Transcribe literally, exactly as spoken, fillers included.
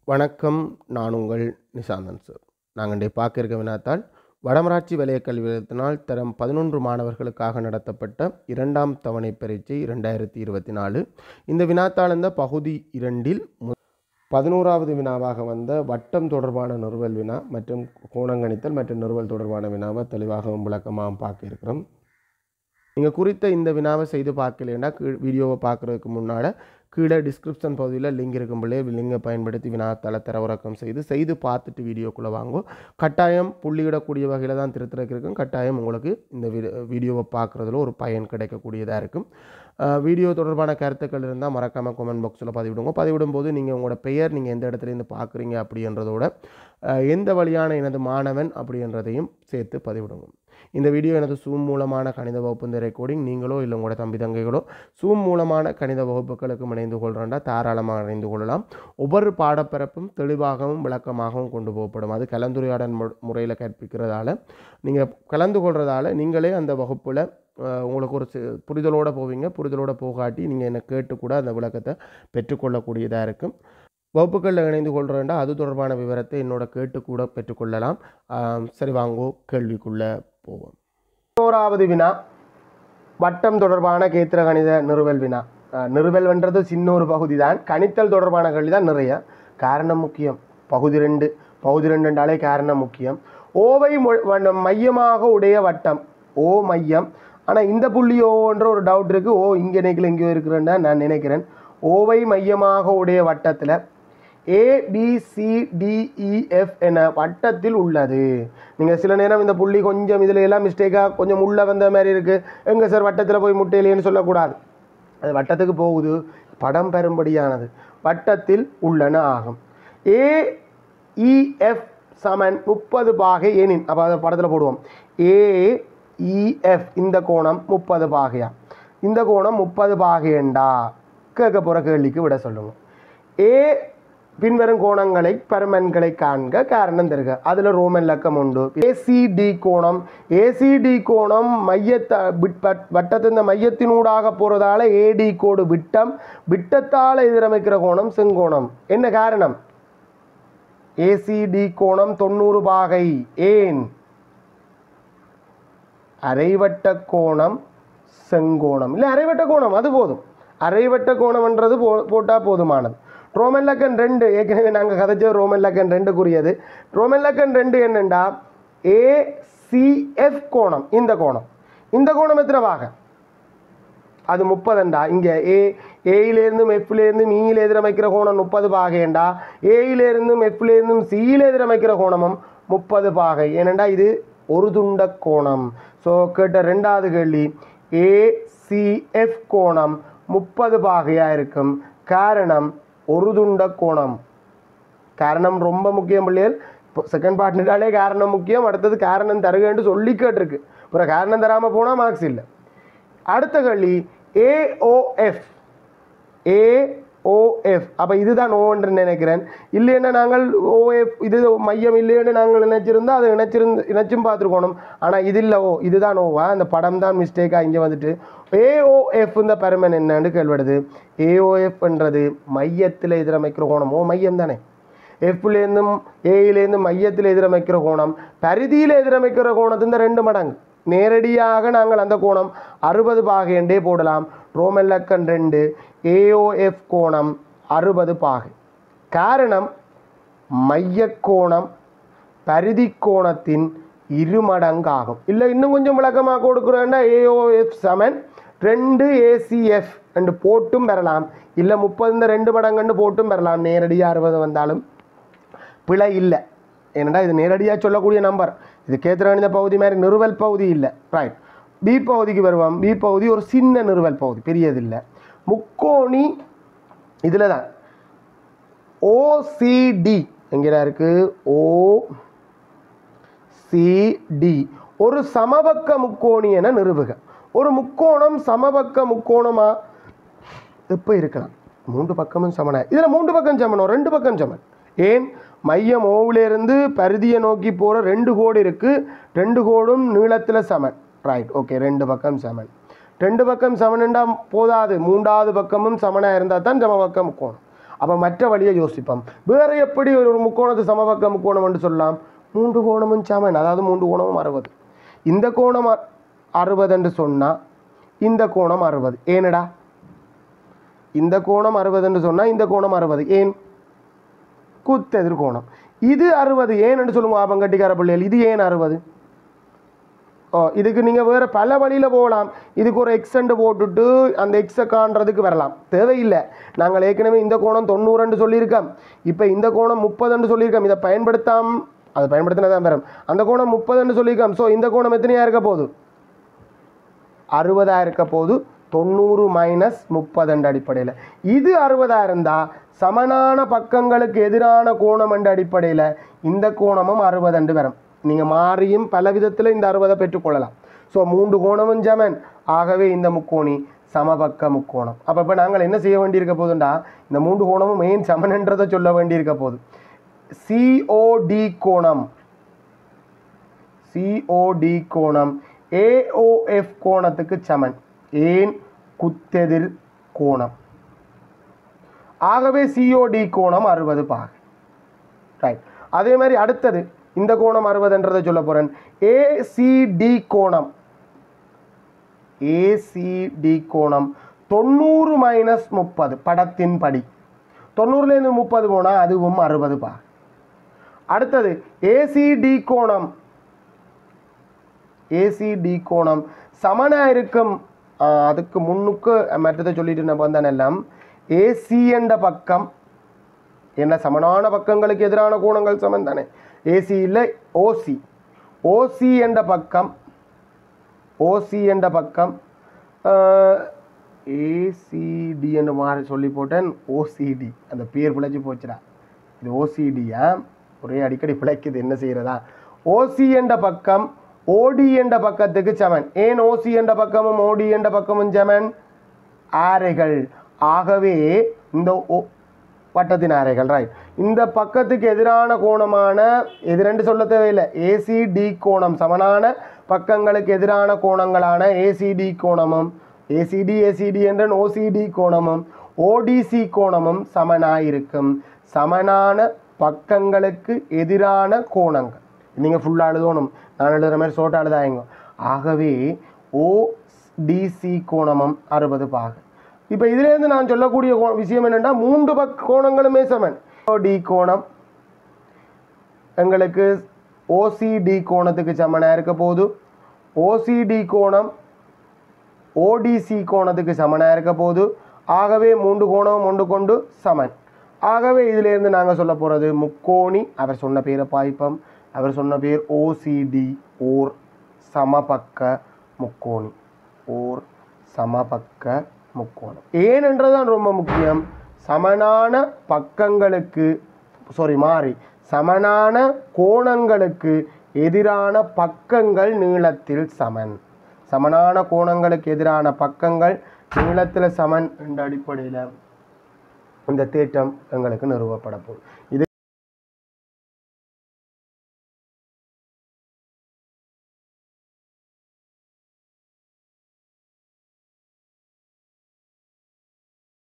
வணக்கம், நான் உங்கள் நிசாந்தன் சார். நாங்கள் இன்றைய பார்க்க இருக்க வினாத்தால் வடமராட்சி வலய கல்வி நிலையத்தினால் தரம் பதினொன்று மாணவர்களுக்காக நடத்தப்பட்ட இரண்டாம் தவணை பரீட்சை இரண்டாயிரத்தி இருபத்தி நாலு. இந்த வினாத்தால் இந்த பகுதி இரண்டில் பதினோராவது வினாவாக வந்த வட்டம் தொடர்பான நிறுவல் வினா மற்றும் கோணங்கணித்தல் மற்றும் நிறுவல் தொடர்பான வினாவை தெளிவாகவும் விளக்கமாகவும் பார்க்க இருக்கிறோம். நீங்கள் குறித்த இந்த வினாவை செய்து பார்க்கலைன்னா வீடியோவை பார்க்குறதுக்கு முன்னால் கீழே டிஸ்கிரிப்ஷன் பகுதியில் லிங்க் இருக்கும் பிள்ளையே லிங்கை பயன்படுத்தி வினாத்தாள தரவிறக்கம் செய்து செய்து பார்த்துட்டு வீடியோக்குள்ளே வாங்கும். கட்டாயம் புள்ளியிடக்கூடிய வகையில் தான் திருத்தறக்கு இருக்கும். கட்டாயம் உங்களுக்கு இந்த வீடியோவை பார்க்குறதுல ஒரு பயன் கிடைக்கக்கூடியதாக இருக்கும். வீடியோ தொடர்பான கருத்துக்கள் இருந்தால் மறக்காமல் கமெண்ட் பாக்ஸில் பதிவிடுங்க. பதிவிடும் போது நீங்கள் உங்களோட பெயர், நீங்கள் எந்த இடத்துலேருந்து பார்க்குறீங்க அப்படின்றதோட எந்த வழியான எனது மாணவன் அப்படின்றதையும் சேர்த்து பதிவிடுங்க. இந்த வீடியோ எனது சூம் மூலமான கணித வகுப்பு இந்த ரெக்கார்டிங் நீங்களோ இல்லை உங்களோட தம்பி தங்கைகளோ சூம் மூலமான கணித வகுப்புகளுக்கும் இணைந்து கொள்கிறோண்டா தாராளமாக இணைந்து கொள்ளலாம். ஒவ்வொரு பாடப்பரப்பும் தெளிவாகவும் விளக்கமாகவும் கொண்டு போகப்படும். அது கலந்துரையாடல் முறையில் கற்பிக்கிறதால நீங்கள் கலந்து கொள்றதால நீங்களே அந்த வகுப்பில் உங்களுக்கு ஒரு புரிதலோடு போவீங்க. புரிதலோடு போகாட்டி நீங்கள் என்னை கேட்டு கூட அந்த விளக்கத்தை பெற்றுக்கொள்ளக்கூடியதாக இருக்கும். வகுப்புகளில் இணைந்து கொள்கிறேன்டா அது தொடர்பான விவரத்தை என்னோட கேட்டு கூட பெற்றுக்கொள்ளலாம். சரி, வாங்கோ கேள்விக்குள்ளே போவோம். பதினோராவது வினா வட்டம் தொடர்பான கேத்திர கணித நிறுவல் வினா. நிறுவல் வென்றது சின்ன ஒரு பகுதி தான். கணித்தல் தொடர்பான கேள்வி தான் நிறைய. காரணம் முக்கியம். பகுதி ரெண்டு பகுதி ரெண்டு என்றாலே காரணம் முக்கியம். ஓவை மையமாக உடைய வட்டம், ஓ மையம். ஆனால் இந்த புள்ளி ஓன்ற ஒரு டவுட் இருக்குது. ஓ இங்கே நினைக்கல எங்கேயோ இருக்கிறேன்னு நான் நினைக்கிறேன். ஓவை மையமாக உடைய வட்டத்தில் A B C D E F என வட்டத்தில் உள்ளது. நீங்கள் சில நேரம் இந்த புள்ளி கொஞ்சம் இதில் எல்லாம் மிஸ்டேக்காக கொஞ்சம் உள்ளே வந்த மாதிரி இருக்குது, எங்கே சார் வட்டத்தில் போய் முட்டையிலேன்னு சொல்லக்கூடாது. அது வட்டத்துக்கு போகுது, படம் பெறும்படியானது. வட்டத்தில் உள்ளன ஆகும். ஏ இ எஃப் சமன் முப்பது பாகை எனின், அப்போ அதை படத்தில் போடுவோம். ஏ இ எஃப் இந்த கோணம் முப்பது பாகையா, இந்த கோணம் முப்பது பாகையண்டா கேட்க போகிற கேள்விக்கு விட சொல்லுங்க. ஏ பின்வரும் கோணங்களை பருமன்களை காண்க, காரணம் தருக. அதில் ரோமன் லக்கம் உண்டு. ஏசிடி கோணம், ஏசிடி கோணம் மையத்தை வட்டத்தின் மையத்தினூடாக போகிறதால ஏடி கோடு விட்டம், விட்டத்தால் எதிரமைக்கிற கோணம் செங்கோணம். என்ன காரணம்? ஏசிடி கோணம் தொண்ணூறு பாகை. ஏன்? அரைவட்ட கோணம் செங்கோணம் இல்லை அரைவட்ட கோணம், அது போதும். அரைவட்ட கோணம்ன்றது போ போட்டால் போதுமானது. ரோமன் லக்கன் ரெண்டு ஏற்கனவே நாங்கள் கதைச்ச ரோமன் லக்கன் ரெண்டுக்குரியது. ரோமன் லக்கன் ரெண்டு என்னண்டா ஏசிஎஃப் கோணம், இந்த கோணம். இந்த கோணம் எத்தனை பாகை? அது முப்பதுண்டா. இங்கே ஏ ஏயிலேருந்தும் எஃப்லேருந்தும் ஈயில் எதிரமைக்கிற கோணம் முப்பது பாகைண்டா. ஏயிலேருந்தும் எஃப்லேருந்தும் சியில் எதிரமைக்கிற கோணமும் முப்பது பாகை. ஏனண்டா இது ஒரு துண்ட கோணம். ஸோ கேட்ட ரெண்டாவது கேள்வி ஏசிஎஃப் கோணம் முப்பது பாகையாக இருக்கும். காரணம் ஒரு துண்ட கோணம். காரணம் ரொம்ப முக்கியம் பிள்ளைகள். இப்போ செகண்ட் பார்ட்னாலே காரணம் முக்கியம். அடுத்தது காரணம் தருகன்னு சொல்லி கேட்டிருக்கு. அப்புறம் காரணம் தராமல் போனால் மார்க்ஸ் இல்லை. அடுத்த கேள்வி ஏஓஎஃப். ஏஓஎஃப் அப்போ இதுதான் ஓன்று நினைக்கிறேன். இல்லைன்னா நாங்கள் ஓஎஃப் இது மையம் இல்லைன்னு நாங்கள் நினைச்சிருந்தா அதை இணைச்சிருந்து இணைச்சும் பார்த்துருக்கணும். ஆனால் இது இல்லை, ஓ இதுதான் ஓவா. அந்த படம் தான் மிஸ்டேக்காக இங்கே வந்துட்டு ஏஓஎஃப் இந்த பருமன் என்னன்னு கேள்விடுது. ஏஓஎஃப்ன்றது மையத்தில் எதிரமைக்கிற கோணம். ஓ மையம் தானே. எஃப்லேருந்தும் ஏயிலேருந்தும் மையத்தில் எதிரமைக்கிற கோணம் பரிதியில் எதிரமைக்கிற கோணத்தின் ரெண்டு மடங்கு. நேரடியாக நாங்கள் அந்த கோணம் அறுபது பாகை என்றே போடலாம். ரோமன் லக்கன் ரெண்டு ஏஓஎஃப் கோணம் அறுபது பாகை. காரணம் மைய கோணம் பரிதி கோணத்தின் இருமடங்காகும். இல்லை இன்னும் கொஞ்சம் விளக்கமாக கொடுக்குறேன்னா ஏஓஎஃப் சமன் ரெண்டு ஏசிஎஃப் ரெண்டு போட்டும் பெறலாம். இல்லை முப்பது இந்த ரெண்டு மடங்குன்னு போட்டும் பெறலாம். நேரடியாக அறுபது வந்தாலும் பிழை இல்லை. ஏனண்டா இது நேரடியாக சொல்லக்கூடிய நம்பர். இது கேத்திர கணித பகுதி மாதிரி நிறுவல் பகுதி இல்லை. ரைட். பி பகுதிக்கு வருவோம். பி பகுதி ஒரு சின்ன நிறுவல் பகுதி, பெரியது இல்லை. முக்கோணி இதில் தான் ஓசிடி எங்கடா இருக்குது? ஓசிடி ஒரு சமபக்க முக்கோணி என நிறுவுக. ஒரு முக்கோணம் சமபக்க முக்கோணமா எப்போ இருக்கலாம்? மூன்று பக்கமும் சமன. இதில் மூன்று பக்கம் சமனம், ரெண்டு பக்கம் சமன். ஏன்? மையம் ஓவிலிருந்து பரிதியை நோக்கி போகிற ரெண்டு கோடு இருக்குது. ரெண்டு கோடும் நீளத்தில் சமன். Right, okay. ரெண்டு பக்கம் சமன். ரெண்டு பக்கம் சமன்ண்டா போதாது, மூன்றாவது பக்கமும் சமனாக இருந்தால் தான் சமபக்க முக்கோணம். அப்போ மற்ற வழியை யோசிப்போம். வேறு எப்படி ஒரு முக்கோணத்து சமபக்க முக்கோணம் என்று சொல்லலாம்? மூன்று கோணமும் சமன், அதாவது மூன்று கோணமும் அறுபது. இந்த கோணம் அறுபது என்று சொன்னால் இந்த கோணம் அறுபது. ஏனடா இந்த கோணம் அறுபது என்று சொன்னால் இந்த கோணம் அறுபது. ஏன்? குத்தெதிர் கோணம். இது அறுபது ஏன் என்று சொல்லுங்க ஆபம் கட்டிக்கார பிள்ளைகள். இது ஏன் அறுபது? ஓ, இதுக்கு நீங்கள் வேறு பல வழியில் போகலாம். இதுக்கு ஒரு எக்ஸண்டு போட்டுட்டு அந்த எக்ஸை காண்றதுக்கு வரலாம், தேவையில்லை. நாங்கள் ஏற்கனவே இந்த கோணம் தொண்ணூறுன்னு சொல்லியிருக்கோம். இப்போ இந்த கோணம் முப்பதுன்னு சொல்லியிருக்கோம். இதை பயன்படுத்தாம அதை பயன்படுத்தினா தான் வரும். அந்த கோணம் முப்பதுன்னு சொல்லியிருக்கோம். ஸோ இந்த கோணம் எத்தனையாக இருக்க போகுது? அறுபதாக இருக்க போது. தொண்ணூறு மைனஸ் முப்பது என்ற அடிப்படையில் இது அறுபதாக இருந்தால் சமனான பக்கங்களுக்கு எதிரான கோணம் என்ற அடிப்படையில் இந்த கோணமும் அறுபது என்று வரும். நீங்கள் மாறியும் பல விதத்தில் இந்த அறுபதை பெற்றுக்கொள்ளலாம். ஸோ மூன்று கோணமும் சமன், ஆகவே இந்த முக்கோணி சமபக்க முக்கோணம். அப்போ இப்போ நாங்கள் என்ன செய்ய வேண்டியிருக்க போதுண்டா, இந்த மூன்று கோணமும் மெயின் சமன்ன்றதை சொல்ல வேண்டியிருக்க போது. சிஓடி கோணம் சிஓடி கோணம் ஏஓஎஃப் கோணத்துக்கு சமன். ஏன்? குத்தெதிர் கோணம். ஆகவே சிஓடி கோணம் அறுபது பாக. ரைட். அதே மாதிரி அடுத்தது இந்த கோணம் அறுபதுன்றதை சொல்ல போகிறேன். ஏசிடி கோணம் ஏசிடி கோணம் தொண்ணூறு மைனஸ் முப்பது. படத்தின் படி தொண்ணூறுலேருந்து முப்பது போனால் அதுவும் அறுபது பாக. அடுத்தது ஏசிடி கோணம் ஏசிடி கோணம் சமனாக இருக்கும். அதுக்கு முன்னுக்கு மற்றதை சொல்லிட்டு நம்ம வந்தான் எல்லாம். ஏசி என்ற பக்கம் என்ன, சமனான பக்கங்களுக்கு எதிரான கோணங்கள் சமன் தானே. ஏசி இல்லை, ஓசி. ஓசி என்ற பக்கம் ஓசி என்ற பக்கம் ஏசிடி என்று மாறி சொல்லி போட்டேன். ஓசிடி அந்த பேர் பிழைச்சி போச்சுடா. இது ஓசிடியா, ஒரே அடிக்கடி பிழைக்குது, என்ன செய்கிறதா. ஓசி என்ற பக்கம் ஓடி என்ற பக்கத்துக்கு சமன். ஏன் ஓசி என்ற பக்கமும் ஓடி என்ற பக்கமும் சமன்? ஆரைகள். ஆகவே இந்த வட்டத்தின் ஆரைகள். ரைட். இந்த பக்கத்துக்கு எதிரான கோணமான எதிரெண்டு சொல்ல தேவையில்லை. ஏசிடி கோணம் சமனான பக்கங்களுக்கு எதிரான கோணங்களான ஏசிடி கோணமும் ஏசிடி ஏசிடி என்ற ஓசிடி கோணமும் ஓடிசி கோணமும் சமனாயிருக்கும். சமனான பக்கங்களுக்கு எதிரான கோணங்கள். நீங்கள் ஃபுல்லாக எழுதணும், நான் எழுதுகிற மாதிரி சோட்டா எழுதாங்க. ஆகவே ஓடிசி கோணமும் அறுபது பாக. இப்போ இதுலேருந்து நான் சொல்லக்கூடிய விஷயம் என்னென்னா, மூன்று பக்க கோணங்களுமே சமன். ஓடி கோணம் எங்களுக்கு ஓசிடி கோணத்துக்கு சமனாக இருக்க போது. ஓசிடி கோணம் ஓடிசி கோணத்துக்கு சமனாக இருக்க போது. ஆகவே மூன்று கோணம் ஒன்று கொண்டு சமன். ஆகவே இதிலேருந்து நாங்கள் சொல்ல போகிறது முக்கோணி. அவர் சொன்ன பேரை பாய்ப்போம். அவர் சொன்ன பேர் ஓசிடி, ஓர் சமபக்க முக்கோணி. ஓர் சமபக்க முக்கோணம். ஏனென்றதான் ரொம்ப முக்கியம். சமனான பக்கங்களுக்கு சாரி மாறி சமனான கோணங்களுக்கு எதிரான பக்கங்கள் நீளத்தில் சமன். சமனான கோணங்களுக்கு எதிரான பக்கங்கள் நீளத்தில் சமன் என்ற அடிப்படையில் இந்த தேற்றம் எங்களுக்கு நிறுவப்பட போகுது. இது